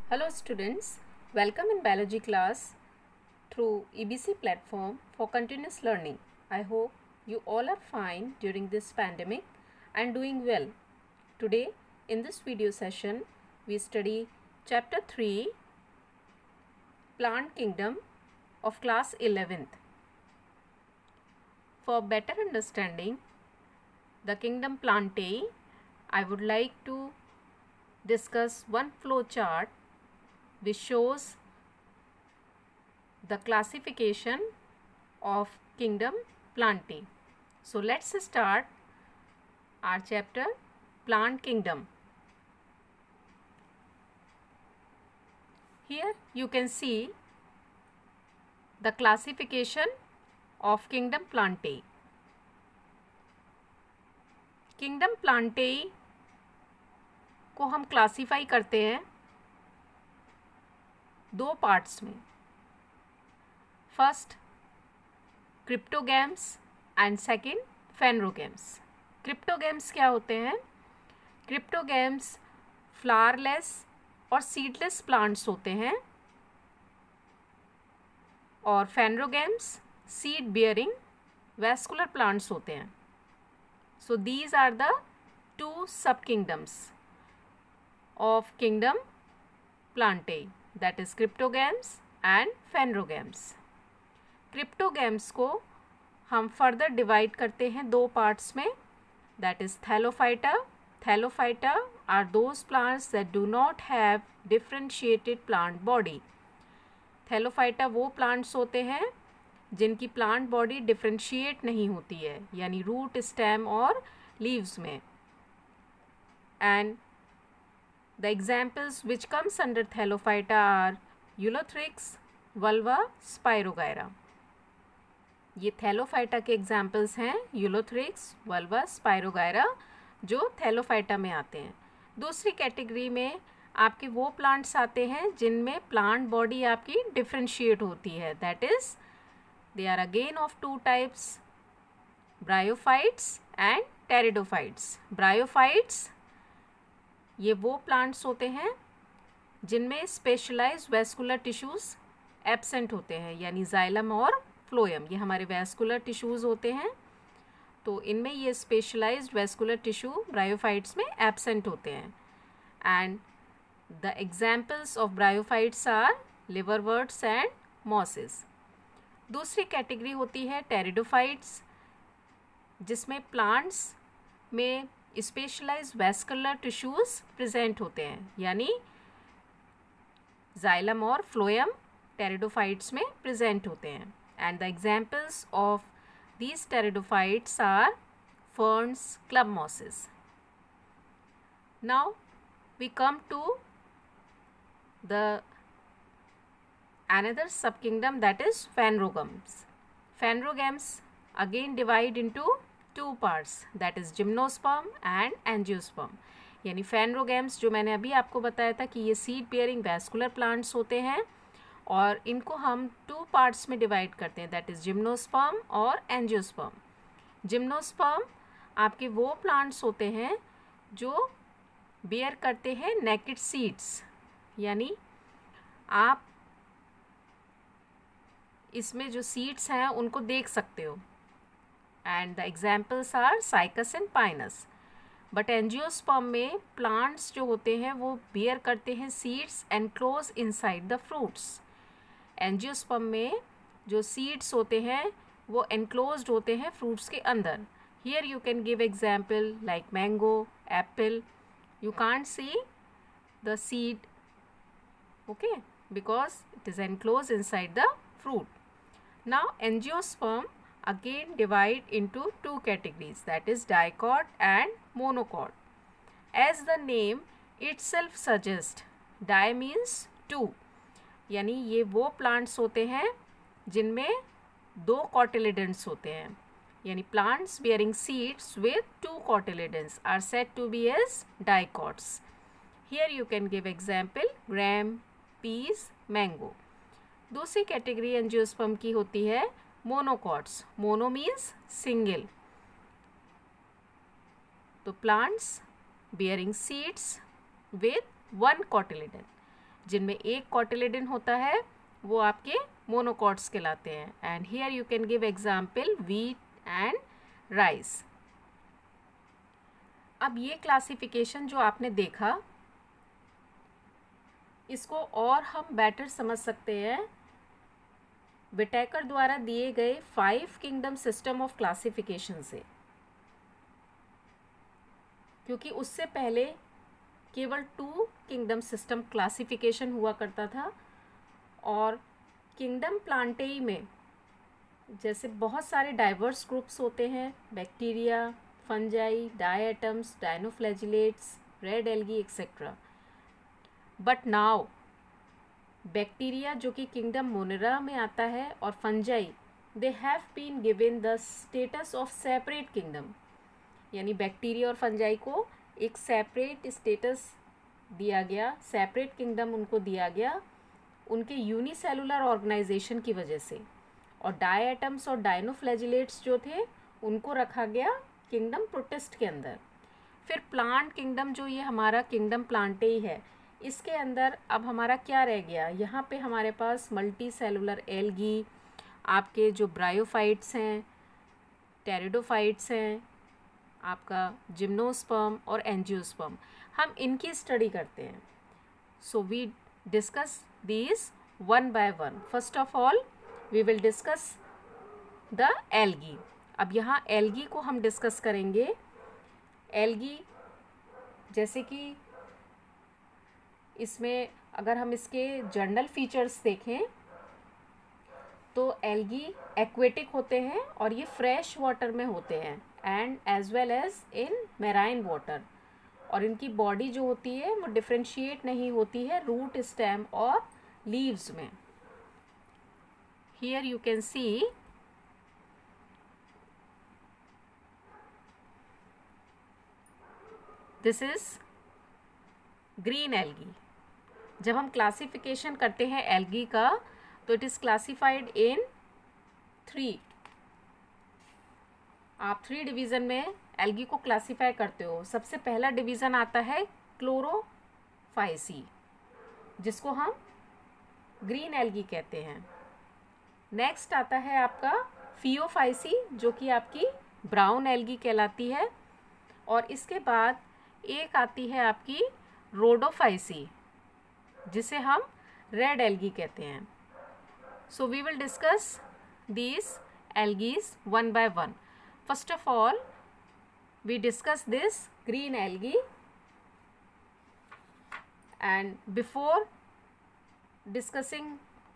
Hello students, welcome in biology class through EBC platform for continuous learning. I hope you all are fine during this pandemic and doing well. Today in this video session we study chapter 3 Plant Kingdom of class 11th. For better understanding the kingdom Plantae, I would like to discuss one flow chart which shows the classification of kingdom Plantae. So let's start our chapter Plant Kingdom. Here you can see the classification of kingdom Plantae. Kingdom Plantae को हम classify करते हैं दो parts में. First cryptogams and second phanerogams. Cryptogams क्या होते हैं? Cryptogams flowerless और सीडलेस प्लांट्स होते हैं और phanerogams seed bearing vascular plants होते हैं. So these are the two sub kingdoms of kingdom Plantae, that is cryptogams and phanerogams. Cryptogams को हम फर्दर डिवाइड करते हैं दो पार्ट्स में, that is Thallophyta. Thallophyta are those plants that do not have differentiated plant body. Thallophyta वो plants होते हैं जिनकी plant body differentiate नहीं होती है, यानी रूट, स्टेम और लीव्स में. And the examples which comes under Thallophyta are Ulothrix, Vulva, Spirogyra. ये Thallophyta के examples हैं Ulothrix, Vulva, Spirogyra जो Thallophyta में आते हैं. दूसरी कैटेगरी में आपके वो प्लांट्स आते हैं जिनमें प्लांट बॉडी आपकी डिफ्रेंशिएट होती है. That is they are again of two types, bryophytes and pteridophytes. Bryophytes ये वो प्लांट्स होते हैं जिनमें स्पेशलाइज्ड वैस्कुलर टिश्यूज़ एब्सेंट होते हैं, यानी जाइलम और फ्लोएम ये हमारे वैस्कुलर टिश्यूज़ होते हैं. तो इनमें ये स्पेशलाइज्ड वैस्कुलर टिश्यू ब्रायोफाइट्स में एब्सेंट होते हैं. And the examples of bryophytes are liverworts and mosses. दूसरी कैटेगरी होती है टेरिडोफाइट्स, जिसमें प्लांट्स में स्पेशलाइज्ड वैस्कुलर टिश्यूज प्रेजेंट होते हैं, यानी जाइलम और फ्लोएम टेरिडोफाइट्स में प्रेजेंट होते हैं. And the examples of these pteridophytes are ferns, club mosses. Now we come to the another subkingdom, that is phanerogams. Phanerogams again divide into two parts, that is gymnosperm and angiosperm. यानी phanerogams जो मैंने अभी आपको बताया था कि ये seed bearing vascular plants होते हैं और इनको हम टू पार्ट्स में डिवाइड करते हैं, दैट इज जिम्नोस्पर्म और एंजियोस्पर्म. जिम्नोस्पर्म आपके वो प्लांट्स होते हैं जो बियर करते हैं नेकेड सीड्स, यानी आप इसमें जो सीड्स हैं उनको देख सकते हो. And the examples are cycas and pinus. But angiosperm में प्लांट्स जो होते हैं वो बियर करते हैं seeds enclose inside the fruits. Angiosperm में जो सीड्स होते हैं वो एनक्लोज्ड होते हैं फ्रूट्स के अंदर. Here you can give example like mango, apple. You can't see the seed, okay, because it is enclose inside the fruit. Now angiosperm again divide into two categories, that is dicot and monocot. As the name itself suggests, di means two, यानी ये वो plants होते हैं जिनमें दो cotyledons होते हैं, यानी plants bearing seeds with two cotyledons are said to be as dicots. Here you can give example gram, peas, mango. दूसरी कैटेगरी एंजियोस्पर्म की होती है मोनोकॉट्स. Mono means single. तो plants bearing seeds with one cotyledon. जिनमें एक cotyledon होता है वो आपके मोनोकॉट्स कहलाते हैं. And here you can give example wheat and rice. अब ये क्लासिफिकेशन जो आपने देखा, इसको और हम बेटर समझ सकते हैं विटेकर द्वारा दिए गए 5 किंगडम सिस्टम ऑफ क्लासिफिकेशन से, क्योंकि उससे पहले केवल 2 किंगडम सिस्टम क्लासिफिकेशन हुआ करता था. और किंगडम प्लांटेई में जैसे बहुत सारे डाइवर्स ग्रुप्स होते हैं, bacteria, fungi, diatoms, dinoflagellates, red algae etcetera. But now bacteria जो कि किंगडम मोनेरा में आता है और fungi, they have been given the status of separate kingdom. यानी बैक्टीरिया और फंजाई को एक सेपरेट स्टेटस दिया गया, सेपरेट किंगडम उनको दिया गया उनके यूनिसेलुलर ऑर्गेनाइजेशन की वजह से. और डायटम्स और डाइनोफ्लैजिलेट्स जो थे उनको रखा गया किंगडम प्रोटिस्ट के अंदर. फिर प्लांट किंगडम जो ये हमारा किंगडम प्लांटेई है, इसके अंदर अब हमारा क्या रह गया, यहाँ पे हमारे पास मल्टी सेलुलर एल्गी, आपके जो ब्रायोफाइट्स हैं, टेरिडोफाइट्स हैं, आपका जिम्नोस्पर्म और एंजियोस्पर्म, हम इनकी स्टडी करते हैं. So we discuss these one by one. First of all, we will discuss the algae. अब यहाँ algae को हम डिस्कस करेंगे. algae जैसे कि इसमें अगर हम इसके जर्नल फीचर्स देखें तो algae एक्वेटिक होते हैं और ये फ्रेश वाटर में होते हैं and as well as in marine water. और इनकी बॉडी जो होती है वो डिफ्रेंशिएट नहीं होती है रूट, स्टेम और लीव्स में. Here you can see this is green algae. जब हम क्लासिफिकेशन करते हैं एल्गी का तो इट इज क्लासिफाइड इन 3. आप 3 डिवीज़न में एल्गी को क्लासीफाई करते हो. सबसे पहला डिवीज़न आता है क्लोरोफाइसी, जिसको हम ग्रीन एल्गी कहते हैं. नेक्स्ट आता है आपका फियोफाइसी, जो कि आपकी ब्राउन एल्गी कहलाती है. और इसके बाद एक आती है आपकी रोडोफाइसी, जिसे हम रेड एल्गी कहते हैं. So we will discuss these algae one by one. First of all we discuss this green algae, and before discussing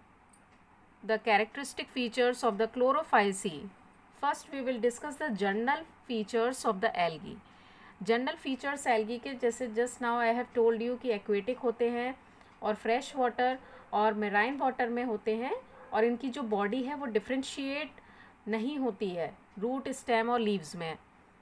the characteristic features of the chlorophyceae, first we will discuss the general features of the algae. General features algae के जैसे just now I have told you कि aquatic होते हैं और fresh water और marine water में होते हैं, और इनकी जो body है वो differentiate नहीं होती है root, stem और leaves में.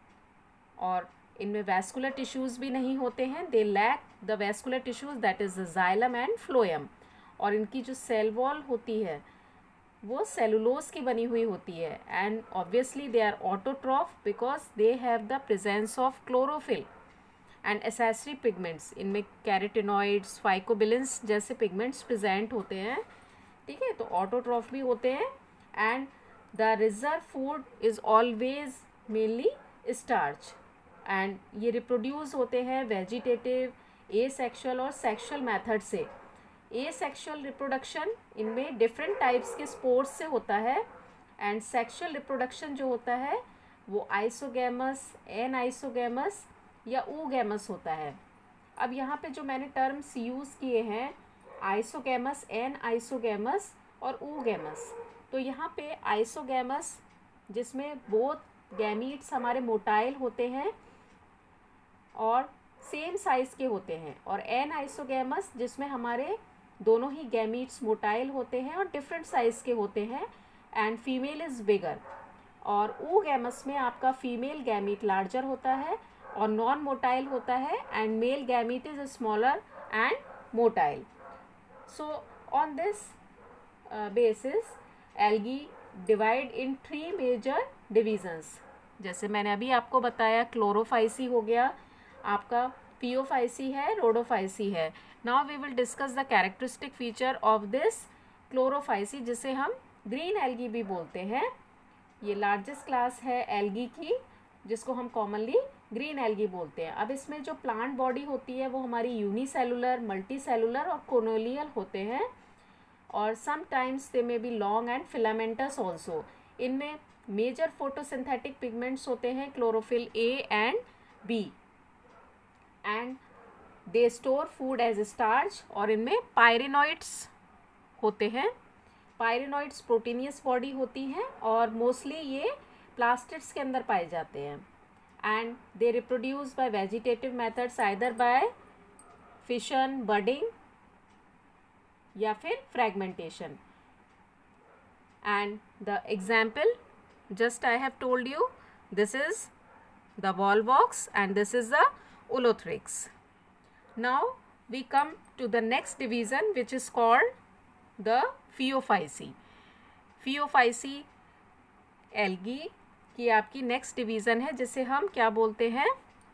और इनमें वैस्कुलर टिश्यूज़ भी नहीं होते हैं. They lack the vascular tissues, that is the xylem and phloem. और इनकी जो सेल वॉल होती है वो सेलुलोज की बनी हुई होती है. And obviously they are autotroph because they have the presence of chlorophyll and accessory pigments. इनमें कैरेटिनॉइड्स, फाइकोबिलिन्स जैसे पिगमेंट्स प्रेजेंट होते हैं. ठीक है, तो ऑटोट्रॉफ भी होते हैं. And the reserve food is always mainly starch. And ये रिप्रोड्यूस होते हैं वेजिटेटिव, एसेक्सुअल और सेक्सुअल मेथड से. एसेक्सुअल रिप्रोडक्शन इनमें डिफरेंट टाइप्स के स्पोर्स से होता है. एंड सेक्सुअल रिप्रोडक्शन जो होता है वो आइसोगैमस, एन आइसोगैमस या ऊगैमस होता है. अब यहाँ पे जो मैंने टर्म्स यूज़ किए हैं आइसोगैमस, एन आइसोगैमस और ऊगैमस, तो यहाँ पे आइसोगैमस जिसमें बोथ गैमीट्स हमारे मोटाइल होते हैं और सेम साइज़ के होते हैं, और एन आइसोगैमस जिसमें हमारे दोनों ही गैमीट्स मोटाइल होते हैं और डिफरेंट साइज़ के होते हैं एंड फीमेल इज़ बिगर. और ऊगैमस में आपका फीमेल गैमीट लार्जर होता है और नॉन मोटाइल होता है and male gamete is smaller and motile. So on this basis algae divide in 3 major divisions. जैसे मैंने अभी आपको बताया क्लोरोफाइसी हो गया, आपका फियोफाइसी है, रोडोफाइसी है. Now we will discuss the characteristic feature of this chlorophyceae, जिसे हम ग्रीन एल्गी भी बोलते हैं। ये लार्जेस्ट क्लास है एल्गी की, जिसको हम कॉमनली ग्रीन एल्गी बोलते हैं। अब इसमें जो प्लांट बॉडी होती है वो हमारी यूनिसेलुलर, मल्टीसेलुलर और कोलोनियल होते हैं, और sometimes they may be long and filamentous also. इनमें मेजर फोटोसिंथेटिक पिगमेंट्स होते हैं chlorophyll a and b, and they store food as starch. और इनमें पायरिनॉइड्स होते हैं। पायरिनॉइड्स प्रोटीनियस बॉडी होती हैं और मोस्टली ये प्लास्टिड्स के अंदर पाए जाते हैं, and they reproduce by vegetative methods either by fission, budding या फिर fragmentation. And the example just I have told you, this is the volvox and this is the ulothrix. Now we come to the next division, which is called the Phaeophyceae. Phaeophyceae algae की आपकी next division है, जिसे हम क्या बोलते हैं,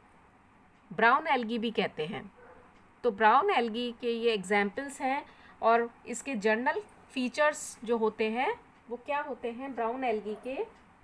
brown algae भी कहते हैं। तो ब्राउन एल्गी के ये एग्जाम्पल्स हैं, और इसके जनरल फीचर्स जो होते हैं वो क्या होते हैं ब्राउन एल्गी के,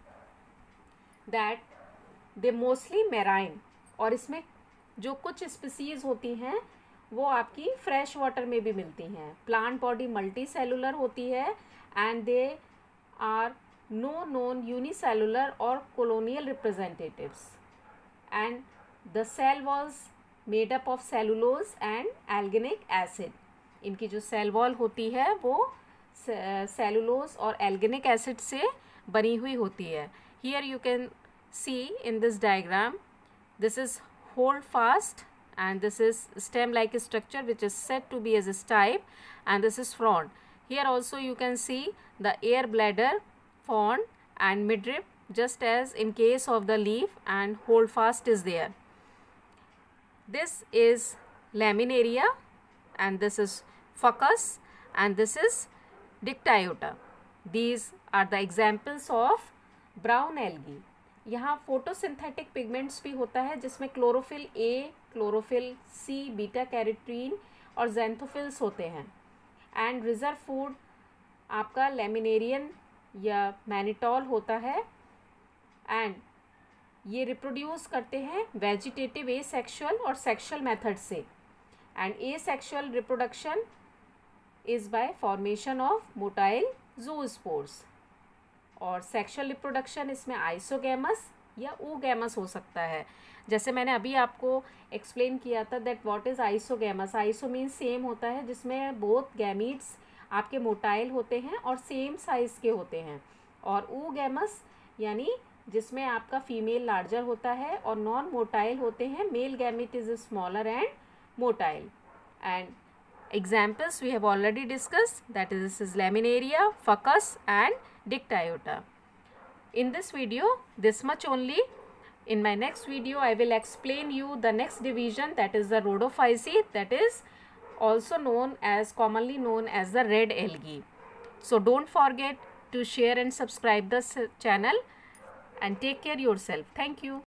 दैट दे मोस्टली मैराइन, और इसमें जो कुछ स्पीसीज होती हैं वो आपकी फ्रेश वाटर में भी मिलती हैं। प्लांट बॉडी मल्टी सेलुलर होती है, and they are no known unicellular और colonial representatives, and the cell walls made up of cellulose and alginic acid. इनकी जो सेल वॉल होती है वो सेलुलोज और एल्गेनिक एसिड से बनी हुई होती है। Here you can see in this diagram, this is hold fast and this is stem like structure which is said to be as a stipe, and this is frond. Here also you can see the air bladder, frond and midrib, just as in case of the leaf, and hold fast is there. This is laminaria and this is fucus and this is dictyota. These are the examples of brown algae. यहाँ photosynthetic pigments भी होता है, जिसमें chlorophyll a, chlorophyll c, beta carotene और xanthophylls होते हैं। And reserve food आपका laminarin या मैनिटॉल होता है, एंड ये रिप्रोड्यूस करते हैं वेजिटेटिव ए सेक्शुअल और सेक्शुअल मेथड से, and asexual reproduction is by formation of motile zoospores, और सेक्शुअल रिप्रोडक्शन इसमें आइसोगैमस या ऊगैमस हो सकता है। जैसे मैंने अभी आपको एक्सप्लेन किया था that what is isogamous. Iso means same होता है, जिसमें बोथ गैमीट्स आपके मोटाइल होते हैं और सेम साइज़ के होते हैं, और ऊगैमस यानी जिसमें आपका फीमेल लार्जर होता है और नॉन मोटाइल होते हैं, male gamete is smaller and motile. And examples we have already discussed, that is this is laminaria, fucus and dictyota. In this video this much only. In my next video I will explain you the next division, that is the Rhodophyceae, that is also known as, commonly known as the red algae. So don't forget to share and subscribe this channel, and take care yourself. Thank you.